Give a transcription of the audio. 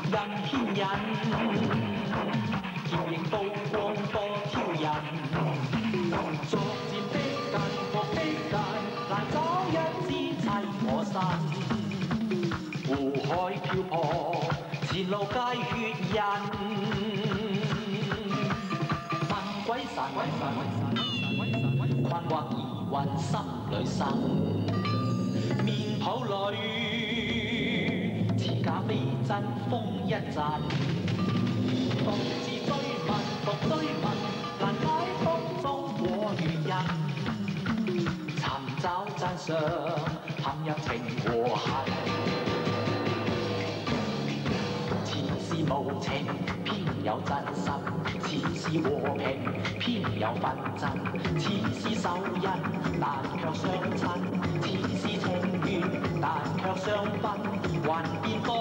人牽引，劍影刀光多挑釁，逐漸逼近，莫逼近，難找一支砌我身。湖海漂泊，前路皆血印。問鬼神，困惑疑雲心裏生，面譜裏似假非真風一陣，獨自追問，獨追問，難解風中過原因，尋找真相，陷入情和恨。似是無情，偏有真心；似是和平，偏有紛爭；似是仇人，但卻相親；似是情緣，但卻相分。雲變多。